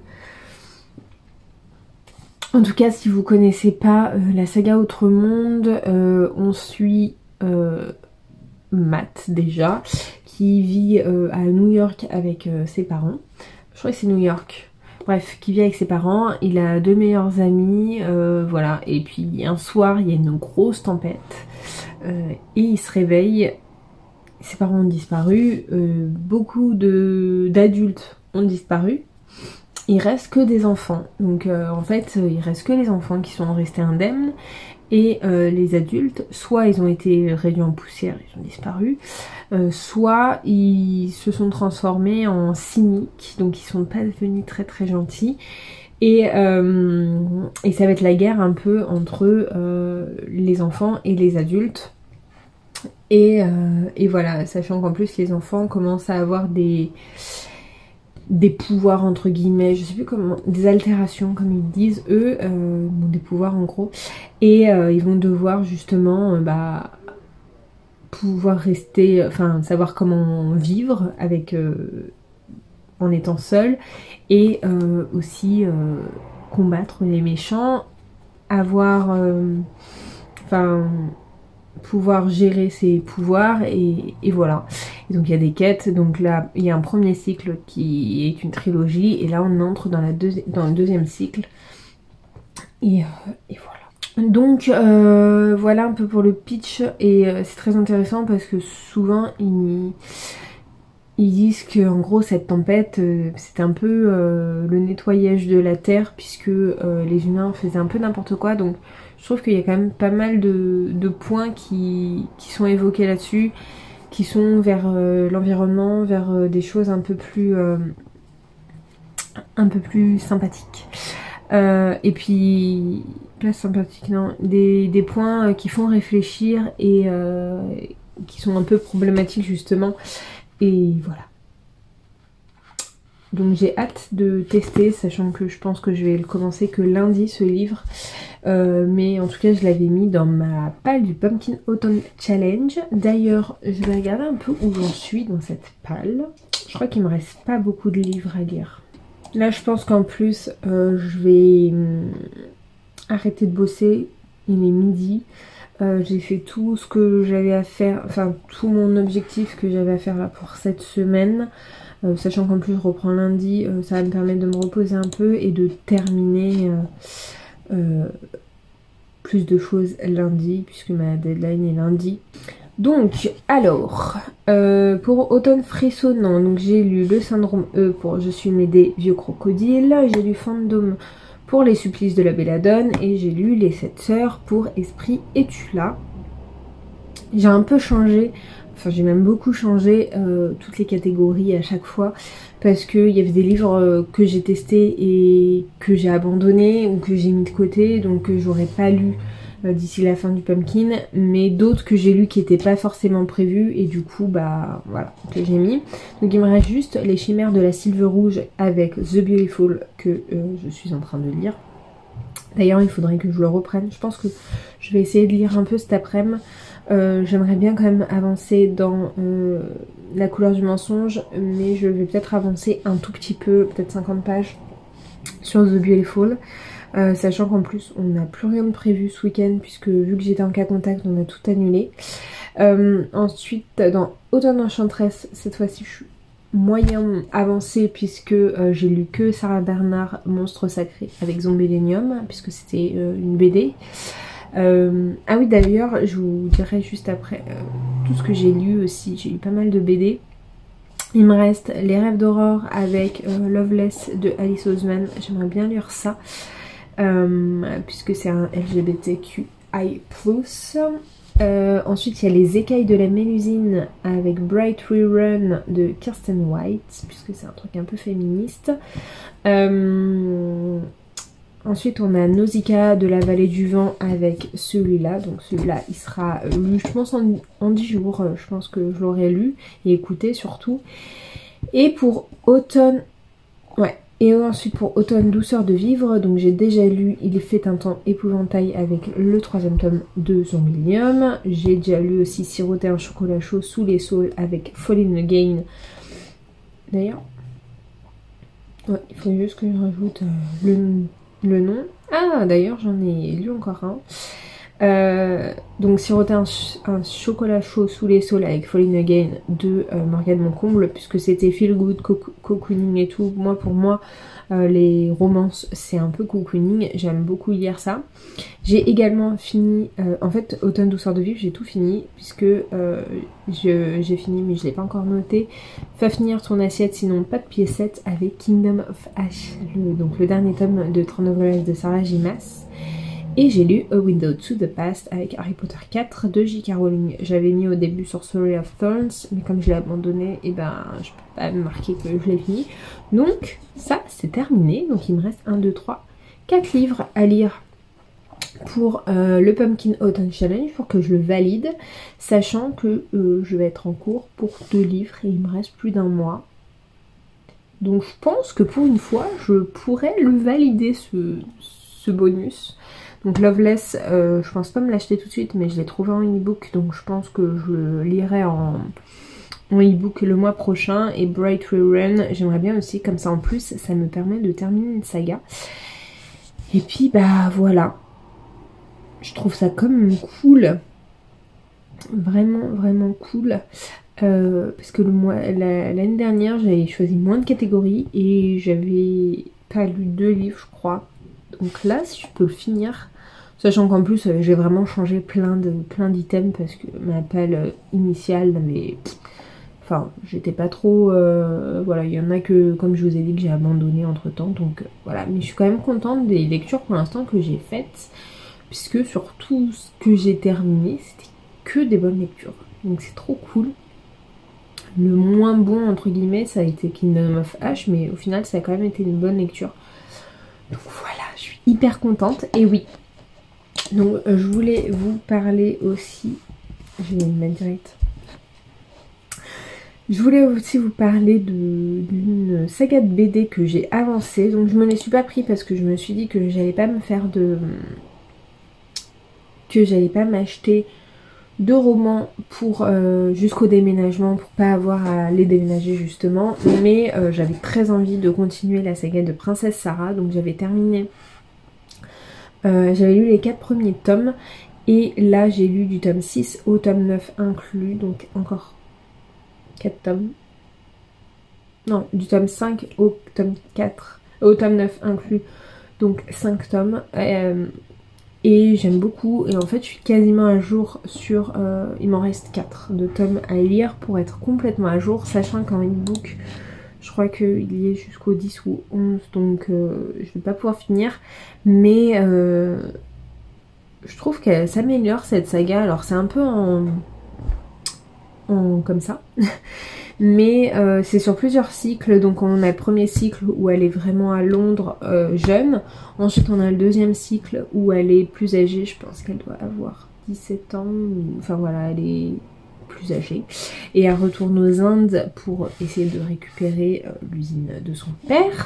En tout cas, si vous connaissez pas euh, la saga Autre Monde, euh, on suit euh, Matt déjà, qui vit euh, à New York avec euh, ses parents. Je crois que c'est New York. Bref, qui vit avec ses parents. Il a deux meilleurs amis, euh, voilà. Et puis un soir, il y a une grosse tempête. Euh, et il se réveille. Ses parents ont disparu. Euh, beaucoup de d'adultes ont disparu. Il reste que des enfants. Donc euh, en fait, il reste que les enfants qui sont restés indemnes. Et euh, les adultes, soit ils ont été réduits en poussière, ils ont disparu, euh, soit ils se sont transformés en cyniques, donc ils sont pas devenus très très gentils. Et, euh, et ça va être la guerre un peu entre euh, les enfants et les adultes. Et, euh, et voilà, sachant qu'en plus les enfants commencent à avoir des... des pouvoirs entre guillemets, je sais plus comment, des altérations comme ils disent eux, euh, bon, des pouvoirs en gros, et euh, ils vont devoir justement euh, bah, pouvoir rester, enfin savoir comment vivre avec euh, en étant seul, et euh, aussi euh, combattre les méchants, avoir, euh, enfin pouvoir gérer ses pouvoirs et, et voilà. Et donc il y a des quêtes, donc là il y a un premier cycle qui est une trilogie et là on entre dans, la deuxi dans le deuxième cycle et, euh, et voilà. Donc euh, voilà un peu pour le pitch et euh, c'est très intéressant parce que souvent ils, ils disent que en gros cette tempête euh, c'était un peu euh, le nettoyage de la terre puisque euh, les humains faisaient un peu n'importe quoi, donc je trouve qu'il y a quand même pas mal de, de points qui, qui sont évoqués là-dessus, qui sont vers euh, l'environnement, vers euh, des choses un peu plus, euh, un peu plus sympathiques. Euh, et puis, pas sympathiques, non, des, des points qui font réfléchir et euh, qui sont un peu problématiques justement. Et voilà. Donc j'ai hâte de tester, sachant que je pense que je vais le commencer que lundi ce livre. Euh, mais en tout cas je l'avais mis dans ma palle du Pumpkin Autumn Challenge. D'ailleurs je vais regarder un peu où j'en suis dans cette palle. Je crois qu'il me reste pas beaucoup de livres à lire. Là je pense qu'en plus euh, je vais hum, arrêter de bosser. Il est midi. Euh, j'ai fait tout ce que j'avais à faire, enfin tout mon objectif que j'avais à faire là pour cette semaine. Euh, sachant qu'en plus je reprends lundi, euh, ça va me permettre de me reposer un peu et de terminer euh, euh, plus de choses lundi, puisque ma deadline est lundi. Donc, alors, euh, pour Automne frissonnant, donc j'ai lu Le Syndrome E pour Je suis Médée, Vieux Crocodile, j'ai lu Fantôme pour Les Supplices de la Belladone et j'ai lu Les Sept Sœurs pour Esprit es-tu là. J'ai un peu changé. Enfin j'ai même beaucoup changé euh, toutes les catégories à chaque fois parce qu'il y avait des livres euh, que j'ai testés et que j'ai abandonnés ou que j'ai mis de côté, donc que j'aurais pas lu euh, d'ici la fin du Pumpkin, mais d'autres que j'ai lus qui n'étaient pas forcément prévus et du coup bah voilà que j'ai mis. Donc il me reste juste Les Chimères de la Sylve Rouge avec The Beautiful que euh, je suis en train de lire. D'ailleurs il faudrait que je le reprenne, je pense que je vais essayer de lire un peu cet après-midi. Euh, J'aimerais bien quand même avancer dans euh, La couleur du mensonge, mais je vais peut-être avancer un tout petit peu, peut-être cinquante pages sur The Beautiful, euh, sachant qu'en plus on n'a plus rien de prévu ce week-end puisque vu que j'étais en cas contact on a tout annulé. Euh, ensuite dans Automne Enchanteresse, cette fois-ci je suis moyen avancée puisque euh, j'ai lu que Sarah Bernard Monstre Sacré avec Zombellenium puisque c'était euh, une B D. Euh, ah oui d'ailleurs je vous dirai juste après euh, tout ce que j'ai lu aussi, j'ai lu pas mal de B D. Il me reste Les Rêves d'Aurore avec euh, Loveless de Alice Oseman, j'aimerais bien lire ça euh, puisque c'est un L G B T Q I plus. Euh, ensuite il y a Les Écailles de la Mélusine avec Bright Rerun de Kirsten White puisque c'est un truc un peu féministe. euh, Ensuite on a Nausicaa de la Vallée du Vent avec celui-là, donc celui-là il sera lu je pense en, en dix jours, je pense que je l'aurai lu et écouté surtout. Et pour Automne, ouais, Et ensuite pour Automne douceur de vivre, donc j'ai déjà lu Il fait un temps épouvantail avec le troisième tome de Son Millium. J'ai déjà lu aussi Siroter un chocolat chaud sous les saules avec Falling Again. D'ailleurs, ouais, il faut juste que je rajoute euh, le, le nom. Ah d'ailleurs j'en ai lu encore un. Euh, donc Siroter un, ch un chocolat chaud sous les saules avec Falling Again de euh, Morgane Moncomble, puisque c'était feel good, co cocooning et tout. Moi pour moi euh, les romances c'est un peu cocooning, j'aime beaucoup lire ça. J'ai également fini, euh, en fait Automne douceur de vivre j'ai tout fini, puisque euh, j'ai fini mais je l'ai pas encore noté. Fafnir ton assiette sinon pas de piécettes avec Kingdom of Ash, le, donc le dernier tome de trente-neuf voyages de Sarah J. Maas. Et j'ai lu A Window to the Past avec Harry Potter quatre de J K Rowling. J'avais mis au début Sorcery of Thorns, mais comme je l'ai abandonné, et ben je peux pas me marquer que je l'ai fini. Donc ça c'est terminé, donc il me reste un, deux, trois, quatre livres à lire pour euh, le Pumpkin Autumn Challenge pour que je le valide, sachant que euh, je vais être en cours pour deux livres et il me reste plus d'un mois. Donc je pense que pour une fois je pourrais le valider ce, ce bonus. Donc Loveless, euh, je pense pas me l'acheter tout de suite, mais je l'ai trouvé en e-book, donc je pense que je le lirai en, en e-book le mois prochain. Et Bright Rerun, j'aimerais bien aussi, comme ça en plus, ça me permet de terminer une saga. Et puis bah voilà, je trouve ça comme cool, vraiment vraiment cool. Euh, parce que le mois l'année dernière j'avais choisi moins de catégories et j'avais pas lu deux livres je crois. Donc là si je peux le finir, sachant qu'en plus euh, j'ai vraiment changé plein de plein d'items parce que ma pelle initiale n'avait, enfin j'étais pas trop, euh, voilà, il y en a que comme je vous ai dit que j'ai abandonné entre temps, donc euh, voilà, mais je suis quand même contente des lectures pour l'instant que j'ai faites, puisque sur tout ce que j'ai terminé c'était que des bonnes lectures, donc c'est trop cool. Le moins bon entre guillemets ça a été Kingdom of Ash, mais au final ça a quand même été une bonne lecture. Donc voilà, je suis hyper contente. Et oui, donc euh, je voulais vous parler aussi, je vais me mettre direct. Je voulais aussi vous parler d'une saga de B D que j'ai avancée. Donc je me les suis pas pris parce que je me suis dit que j'allais pas me faire de... que j'allais pas m'acheter de romans pour euh, jusqu'au déménagement, pour pas avoir à les déménager justement, mais euh, j'avais très envie de continuer la saga de Princesse Sarah, donc j'avais terminé, euh, j'avais lu les quatre premiers tomes, et là j'ai lu du tome six au tome neuf inclus, donc encore quatre tomes, non, du tome cinq au tome quatre, au tome neuf inclus, donc cinq tomes, euh, et j'aime beaucoup, et en fait je suis quasiment à jour sur, euh, il m'en reste quatre de tomes à lire pour être complètement à jour, sachant qu'en e-book je crois qu'il y est jusqu'au dix ou onze, donc euh, je vais pas pouvoir finir, mais euh, je trouve qu'elle s'améliore cette saga. Alors c'est un peu en, en comme ça mais euh, c'est sur plusieurs cycles, donc on a le premier cycle où elle est vraiment à Londres euh, jeune, ensuite on a le deuxième cycle où elle est plus âgée, je pense qu'elle doit avoir dix-sept ans, enfin voilà, elle est plus âgée, et elle retourne aux Indes pour essayer de récupérer euh, l'usine de son père.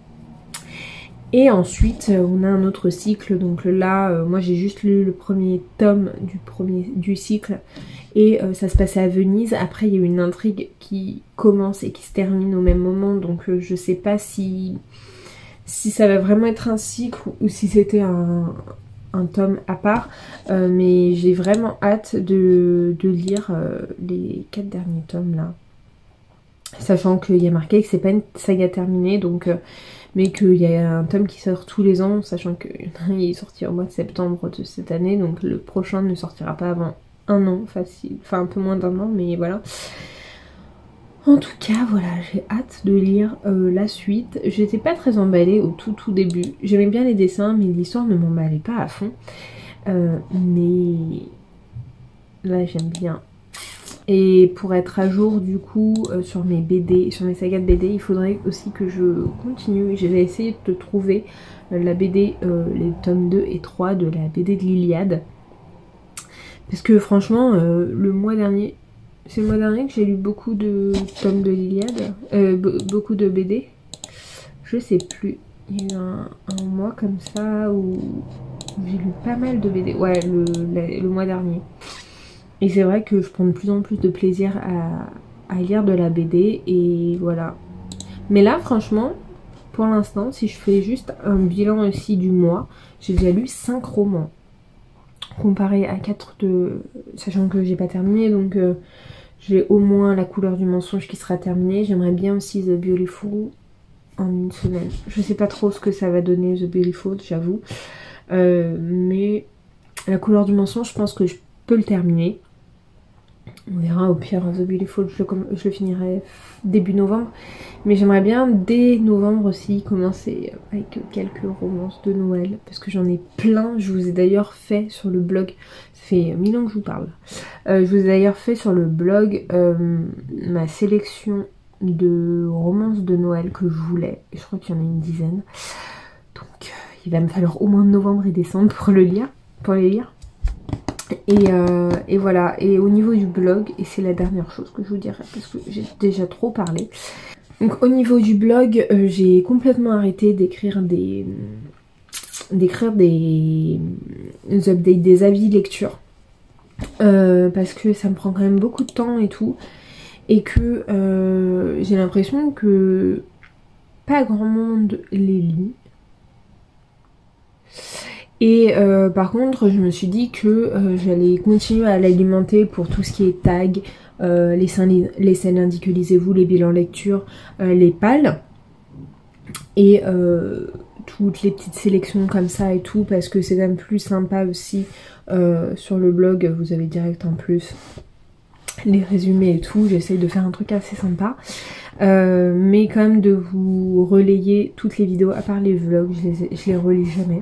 Et ensuite euh, on a un autre cycle, donc là euh, moi j'ai juste lu le premier tome du premier du cycle, et euh, ça se passait à Venise. Après il y a eu une intrigue qui commence et qui se termine au même moment, donc euh, je sais pas si si ça va vraiment être un cycle ou si c'était un, un tome à part, euh, mais j'ai vraiment hâte de, de lire euh, les quatre derniers tomes là, sachant qu'il y a marqué que c'est pas une saga terminée, donc euh, mais qu'il y a un tome qui sort tous les ans, sachant qu'il est sorti au mois de septembre de cette année, donc le prochain ne sortira pas avant un an facile, enfin un peu moins d'un an, mais voilà. En tout cas voilà, j'ai hâte de lire euh, la suite. J'étais pas très emballée au tout tout début, j'aimais bien les dessins mais l'histoire ne m'emballait pas à fond, euh, mais là j'aime bien. Et pour être à jour du coup euh, sur mes B D, sur mes sagas de B D, il faudrait aussi que je continue. J'ai essayé de trouver euh, la B D, euh, les tomes deux et trois de la B D de l'Iliade. Parce que franchement, euh, le mois dernier, c'est le mois dernier que j'ai lu beaucoup de tomes de l'Iliade, euh, beaucoup de B D. je sais plus. Il y a eu un, un mois comme ça où, où j'ai lu pas mal de B D. Ouais, le, le, le mois dernier. Et c'est vrai que je prends de plus en plus de plaisir à, à lire de la B D. Et voilà. Mais là, franchement, pour l'instant, si je fais juste un bilan aussi du mois, j'ai déjà lu cinq romans. Comparé à quatre de... Sachant que j'ai pas terminé, donc euh, j'ai au moins La couleur du mensonge qui sera terminée. J'aimerais bien aussi The Beautiful en une semaine. Je sais pas trop ce que ça va donner The Beautiful, j'avoue. Euh, mais La couleur du mensonge, je pense que je peux le terminer. On verra, au pire The Beautiful je le, je le finirai début novembre. Mais j'aimerais bien dès novembre aussi commencer avec quelques romances de Noël. Parce que j'en ai plein. Je vous ai d'ailleurs fait sur le blog. Ça fait mille ans que je vous parle. Euh, je vous ai d'ailleurs fait sur le blog euh, ma sélection de romances de Noël que je voulais. Et je crois qu'il y en a une dizaine. Donc euh, il va me falloir au moins novembre et décembre pour le lire. Pour les lire. Et, euh, et voilà, et au niveau du blog, et c'est la dernière chose que je vous dirai parce que j'ai déjà trop parlé. Donc au niveau du blog, euh, j'ai complètement arrêté d'écrire des d'écrire des, des updates, des avis lecture. Euh, parce que ça me prend quand même beaucoup de temps et tout. Et que euh, j'ai l'impression que pas grand monde les lit. Et euh, par contre, je me suis dit que euh, j'allais continuer à l'alimenter pour tout ce qui est tag, euh, les, scènes, les scènes indiquées, lisez-vous, les bilans lecture, euh, les pales. Et euh, toutes les petites sélections comme ça et tout, parce que c'est quand même plus sympa aussi. Euh, sur le blog, vous avez direct en plus les résumés et tout. J'essaye de faire un truc assez sympa. Euh, mais quand même de vous relayer toutes les vidéos, à part les vlogs, je les, je les relis jamais.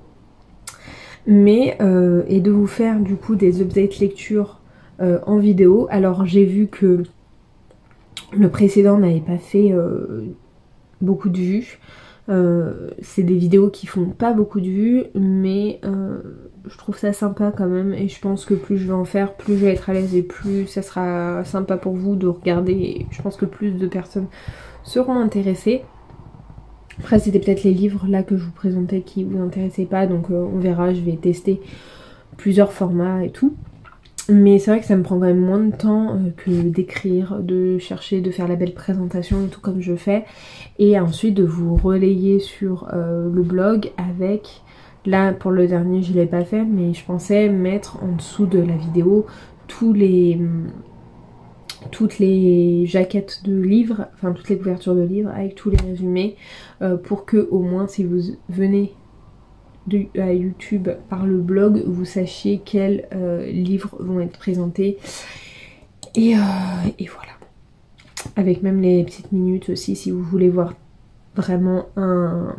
Mais euh, et de vous faire du coup des updates lecture euh, en vidéo. Alors j'ai vu que le précédent n'avait pas fait euh, beaucoup de vues. Euh, c'est des vidéos qui font pas beaucoup de vues, mais euh, je trouve ça sympa quand même. Et je pense que plus je vais en faire, plus je vais être à l'aise et plus ça sera sympa pour vous de regarder. Et je pense que plus de personnes seront intéressées. Après c'était peut-être les livres là que je vous présentais qui vous intéressaient pas, donc euh, on verra, je vais tester plusieurs formats et tout. Mais c'est vrai que ça me prend quand même moins de temps euh, que d'écrire, de chercher, de faire la belle présentation et tout comme je fais. Et ensuite de vous relayer sur euh, le blog avec, là pour le dernier je l'ai pas fait, mais je pensais mettre en dessous de la vidéo tous les... toutes les jaquettes de livres, enfin toutes les couvertures de livres avec tous les résumés euh, pour que au moins si vous venez de, à YouTube par le blog, vous sachiez quels euh, livres vont être présentés et, euh, et voilà. Avec même les petites minutes aussi si vous voulez voir vraiment un,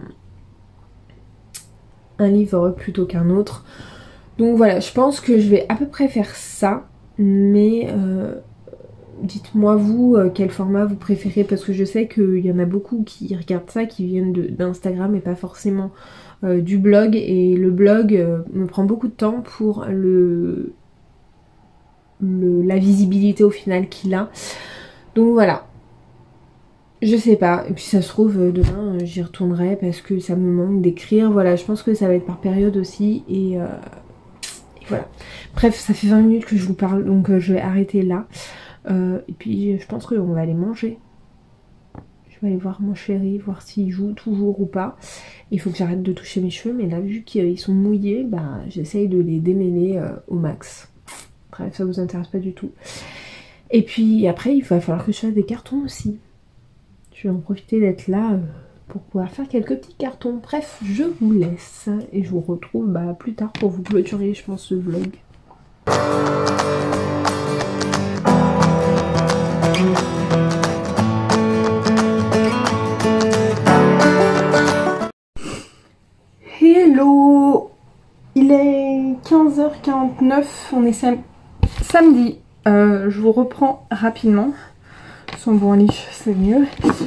un livre plutôt qu'un autre. Donc voilà, je pense que je vais à peu près faire ça, mais... Euh, dites-moi vous euh, quel format vous préférez, parce que je sais qu'il y en a beaucoup qui regardent ça, qui viennent d'Instagram et pas forcément euh, du blog. Et le blog euh, me prend beaucoup de temps pour le, le la visibilité au final qu'il a. Donc voilà. Je sais pas. Et puis ça se trouve euh, demain euh, j'y retournerai parce que ça me manque d'écrire. Voilà, je pense que ça va être par période aussi. Et, euh, et voilà. Bref, ça fait vingt minutes que je vous parle, donc euh, je vais arrêter là. Euh, et puis je pense qu'on va aller manger. Je vais aller voir mon chéri, voir s'il joue toujours ou pas. Il faut que j'arrête de toucher mes cheveux, mais là vu qu'ils sont mouillés, bah j'essaye de les démêler euh, au max. Bref, ça vous intéresse pas du tout. Et puis après il va falloir que je fasse des cartons aussi. Je vais en profiter d'être là euh, pour pouvoir faire quelques petits cartons. Bref, je vous laisse et je vous retrouve bah, plus tard pour vous clôturer je pense ce vlog. Hello, il est quinze heures quarante-neuf, on est sam samedi, euh, je vous reprends rapidement, sans bon liche c'est mieux,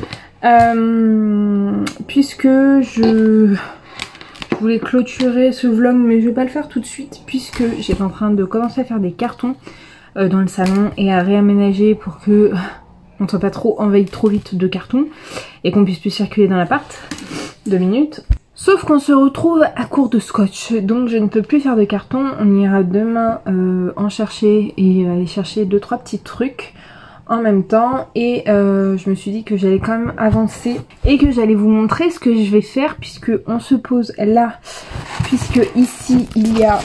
euh, puisque je... je voulais clôturer ce vlog mais je vais pas le faire tout de suite puisque j'étais en train de commencer à faire des cartons euh, dans le salon et à réaménager pour que on soit pas trop envahi trop vite de carton et qu'on puisse plus circuler dans l'appart. Deux minutes. Sauf qu'on se retrouve à court de scotch, donc je ne peux plus faire de carton. On ira demain euh, en chercher et aller chercher deux trois petits trucs en même temps. Et euh, je me suis dit que j'allais quand même avancer et que j'allais vous montrer ce que je vais faire, puisque on se pose là, puisque ici il y a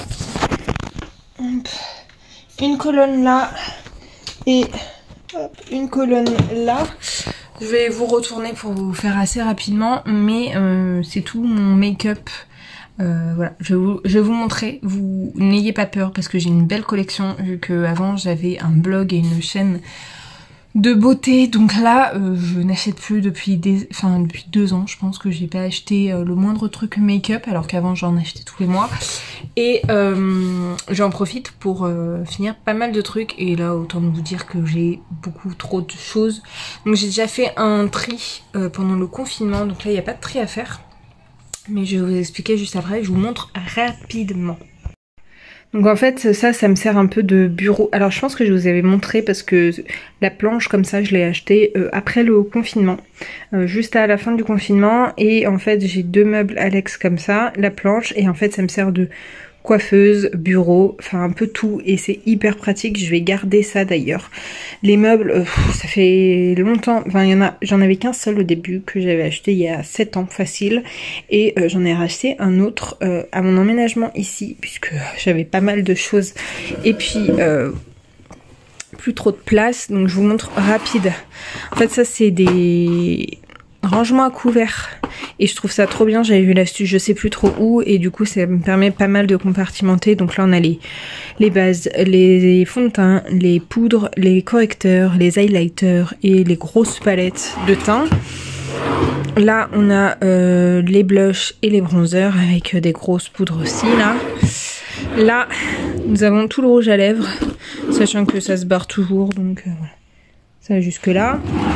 une colonne là et hop, une colonne là. Je vais vous retourner pour vous faire assez rapidement, mais euh, c'est tout mon make-up. Euh, voilà, je vais, vous, je vais vous montrer. Vous n'ayez pas peur parce que j'ai une belle collection, vu qu'avant j'avais un blog et une chaîne de beauté. Donc là, euh, je n'achète plus depuis des, enfin depuis deux ans. Je pense que j'ai pas acheté euh, le moindre truc make-up, alors qu'avant j'en achetais tous les mois. Et euh, j'en profite pour euh, finir pas mal de trucs. Et là, autant vous dire que j'ai beaucoup trop de choses. Donc j'ai déjà fait un tri euh, pendant le confinement. Donc là, il n'y a pas de tri à faire. Mais je vais vous expliquer juste après. Je vous montre rapidement. Donc en fait ça, ça me sert un peu de bureau. Alors je pense que je vous avais montré parce que la planche comme ça je l'ai achetée euh, après le confinement. Euh, juste à la fin du confinement. Et en fait j'ai deux meubles Alex comme ça, la planche. Et en fait ça me sert de coiffeuse, bureau, enfin un peu tout. Et c'est hyper pratique, je vais garder ça d'ailleurs. Les meubles, euh, ça fait longtemps, enfin il y en a, j'en avais qu'un seul au début que j'avais acheté il y a sept ans facile. Et euh, j'en ai racheté un autre euh, à mon emménagement ici, puisque j'avais pas mal de choses. Et puis euh, plus trop de place, donc je vous montre rapide. En fait ça c'est des rangements à couverts. Et je trouve ça trop bien, j'avais vu l'astuce je sais plus trop où, et du coup ça me permet pas mal de compartimenter. Donc là on a les, les bases, les fonds de teint, les poudres, les correcteurs, les highlighters et les grosses palettes de teint. Là on a euh, les blushs et les bronzers avec des grosses poudres aussi là. Là nous avons tout le rouge à lèvres, sachant que ça se barre toujours, donc euh, voilà. Ça jusque là.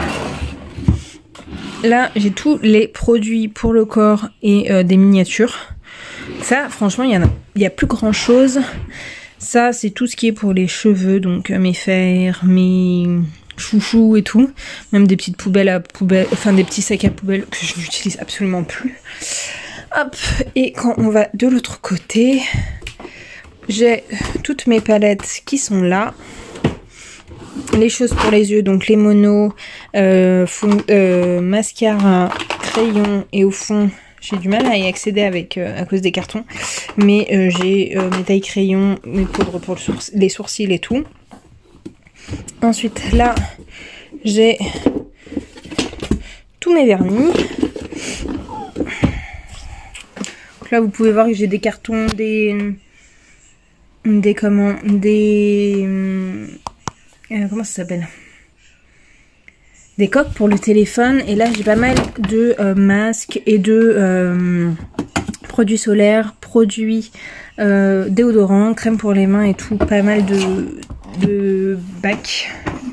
Là, j'ai tous les produits pour le corps et euh, des miniatures. Ça, franchement, il y en a, il y a plus grand chose. Ça, c'est tout ce qui est pour les cheveux, donc euh, mes fers, mes chouchous et tout. Même des petites poubelles à poubelle, enfin des petits sacs à poubelle que je n'utilise absolument plus. Hop, et quand on va de l'autre côté, j'ai toutes mes palettes qui sont là. Les choses pour les yeux, donc les monos, euh, fond, euh, mascara, crayon, et au fond j'ai du mal à y accéder avec euh, à cause des cartons, mais euh, j'ai euh, mes tailles crayons, mes poudres pour le sourc les sourcils et tout. Ensuite là j'ai tous mes vernis. Donc là vous pouvez voir que j'ai des cartons, des des comment des Euh, comment ça s'appelle, des coques pour le téléphone. Et là j'ai pas mal de euh, masques et de euh, produits solaires, produits euh, déodorants, crème pour les mains et tout, pas mal de, de bacs.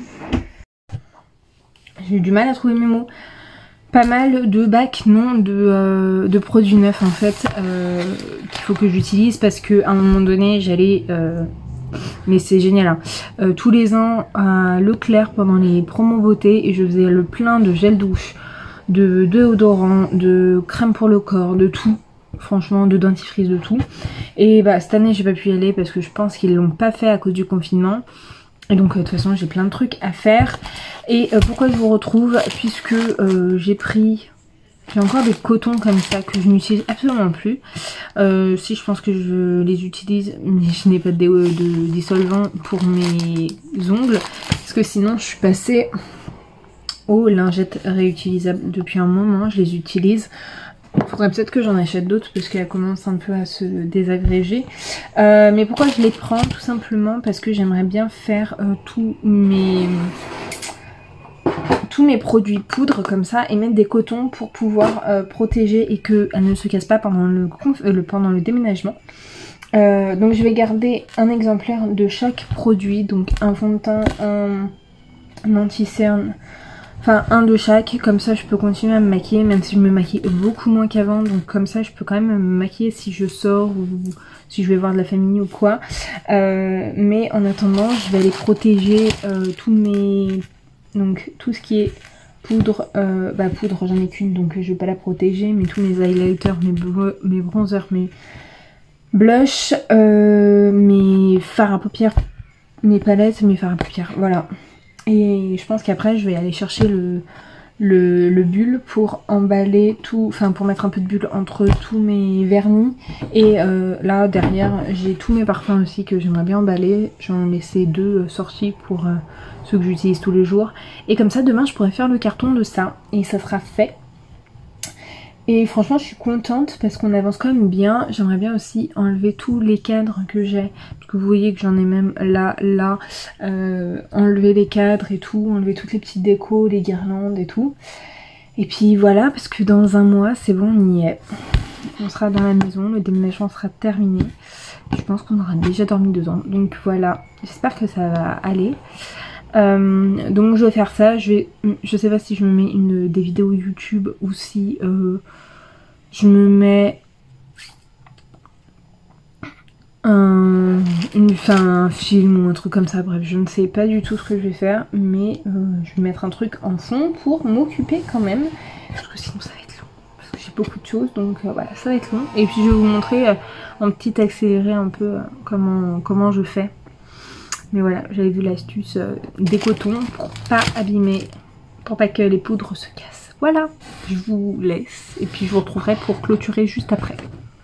J'ai eu du mal à trouver mes mots. Pas mal de bacs, non, de, euh, de produits neufs en fait, euh, qu'il faut que j'utilise parce que à un moment donné j'allais euh, mais c'est génial hein. Euh, tous les ans à Leclerc pendant les promos beauté, et je faisais le plein de gel douche, de déodorant, de crème pour le corps, de tout, franchement, de dentifrice, de tout. Et bah cette année j'ai pas pu y aller parce que je pense qu'ils l'ont pas fait à cause du confinement. Et donc euh, de toute façon j'ai plein de trucs à faire. Et euh, pourquoi je vous retrouve, puisque euh, j'ai pris... J'ai encore des cotons comme ça que je n'utilise absolument plus. Euh, si je pense que je les utilise, mais je n'ai pas de, de dissolvant pour mes ongles. Parce que sinon je suis passée aux lingettes réutilisables depuis un moment. Je les utilise. Il faudrait peut-être que j'en achète d'autres parce qu'elles commencent un peu à se désagréger. Euh, mais pourquoi je les prends? Tout simplement parce que j'aimerais bien faire euh, tous mes... tous mes produits poudre comme ça et mettre des cotons pour pouvoir euh, protéger et qu'elles ne se cassent pas pendant le, euh, le, pendant le déménagement. Euh, donc je vais garder un exemplaire de chaque produit, donc un fond de teint, un, un anti-cerne, enfin un de chaque, comme ça je peux continuer à me maquiller même si je me maquille beaucoup moins qu'avant, donc comme ça je peux quand même me maquiller si je sors ou si je vais voir de la famille ou quoi. Euh, mais en attendant je vais aller protéger euh, tous mes Donc tout ce qui est poudre, euh, bah poudre j'en ai qu'une donc je vais pas la protéger, mais tous mes highlighters, mes, mes bronzers, mes blush, euh, mes fards à paupières, mes palettes, mes fards à paupières, voilà. Et je pense qu'après je vais aller chercher le, le, le bulle pour emballer tout, enfin pour mettre un peu de bulle entre tous mes vernis. Et euh, là derrière j'ai tous mes parfums aussi que j'aimerais bien emballer. J'en ai laissé deux sortis pour euh, ceux que j'utilise tous les jours. Et comme ça demain je pourrais faire le carton de ça et ça sera fait. Et franchement je suis contente parce qu'on avance quand même bien. J'aimerais bien aussi enlever tous les cadres que j'ai. Parce que vous voyez que j'en ai même là, là. Euh, enlever les cadres et tout. Enlever toutes les petites décos, les guirlandes et tout. Et puis voilà, parce que dans un mois c'est bon, on y est. On sera dans la maison, le déménagement sera terminé. Je pense qu'on aura déjà dormi dedans. Donc voilà, j'espère que ça va aller. Euh, donc je vais faire ça, je vais, je sais pas si je me mets une, des vidéos YouTube ou si euh, je me mets un, une, enfin, un film ou un truc comme ça, bref je ne sais pas du tout ce que je vais faire, mais euh, je vais mettre un truc en fond pour m'occuper quand même, parce que sinon ça va être long, parce que j'ai beaucoup de choses, donc euh, voilà ça va être long, et puis je vais vous montrer euh, en petit accéléré un peu euh, comment, comment je fais. Mais voilà, j'avais vu l'astuce euh, des cotons pour pas abîmer, pour pas que les poudres se cassent. Voilà, je vous laisse et puis je vous retrouverai pour clôturer juste après.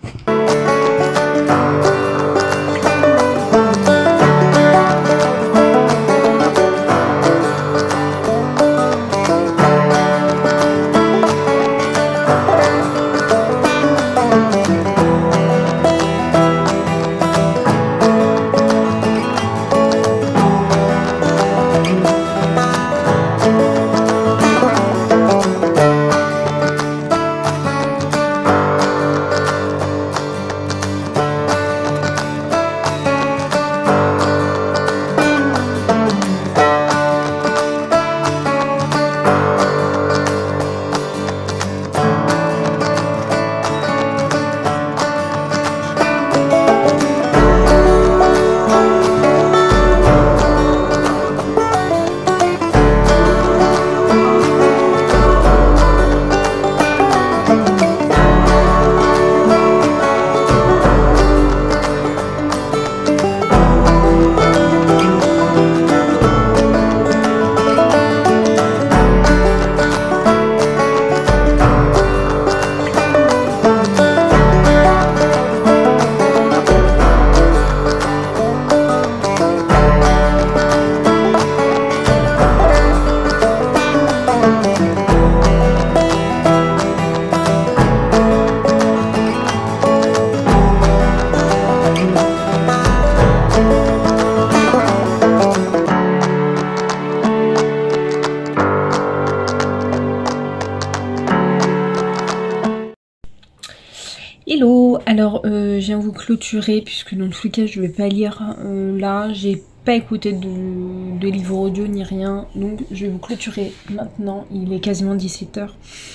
Hello, alors euh, je viens vous clôturer puisque dans tous les cas je vais pas lire euh, là, j'ai pas écouté de, de livre audio ni rien, donc je vais vous clôturer maintenant, il est quasiment dix-sept heures,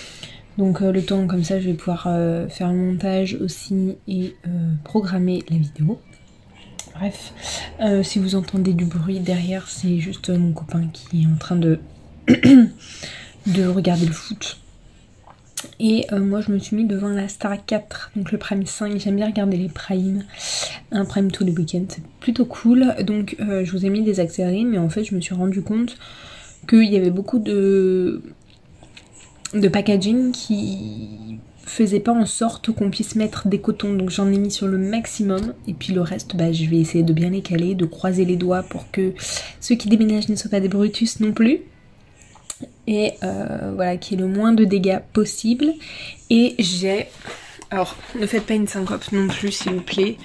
donc euh, le temps comme ça je vais pouvoir euh, faire le montage aussi et euh, programmer la vidéo. Bref, euh, si vous entendez du bruit derrière, c'est juste mon copain qui est en train de, de regarder le foot. Et euh, moi je me suis mis devant la Star quatre, donc le Prime cinq, j'aime bien regarder les Prime, un Prime tous les week-ends, c'est plutôt cool. Donc euh, je vous ai mis des accessoires, mais en fait je me suis rendu compte qu'il y avait beaucoup de, de packaging qui faisait pas en sorte qu'on puisse mettre des cotons, donc j'en ai mis sur le maximum, et puis le reste bah, je vais essayer de bien les caler, de croiser les doigts pour que ceux qui déménagent ne soient pas des brutus non plus. Et euh, voilà, qu'il y ait le moins de dégâts possible. Et j'ai... Alors, ne faites pas une syncope non plus, s'il vous plaît.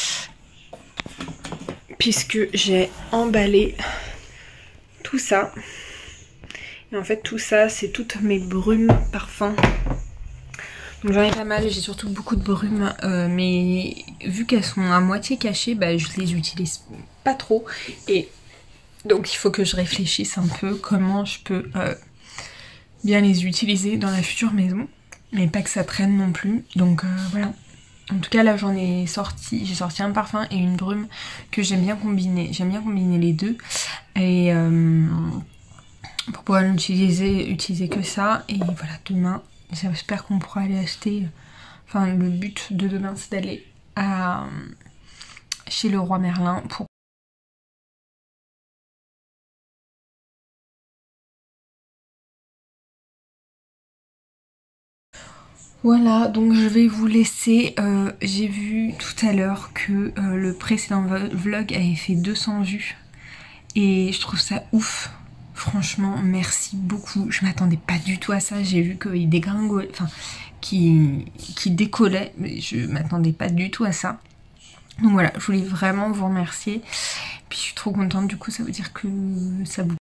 Puisque j'ai emballé tout ça. Et en fait, tout ça, c'est toutes mes brumes parfums. Donc j'en ai pas mal, j'ai surtout beaucoup de brumes. Euh, mais vu qu'elles sont à moitié cachées, bah, je les utilise pas trop. Et donc il faut que je réfléchisse un peu comment je peux... Euh, bien les utiliser dans la future maison, mais pas que ça traîne non plus, donc euh, voilà. En tout cas là j'en ai sorti, j'ai sorti un parfum et une brume que j'aime bien combiner, j'aime bien combiner les deux, et euh, pour pouvoir l'utiliser utiliser que ça. Et voilà, demain, j'espère qu'on pourra aller acheter... Enfin, le but de demain, c'est d'aller à chez Leroy Merlin pour... Voilà, donc je vais vous laisser. Euh, j'ai vu tout à l'heure que euh, le précédent vlog avait fait deux cents vues. Et je trouve ça ouf. Franchement, merci beaucoup. Je m'attendais pas du tout à ça. J'ai vu qu'il dégringolait, enfin, qu'il qu'il décollait. Mais je m'attendais pas du tout à ça. Donc voilà, je voulais vraiment vous remercier. Puis je suis trop contente. Du coup, ça veut dire que ça vous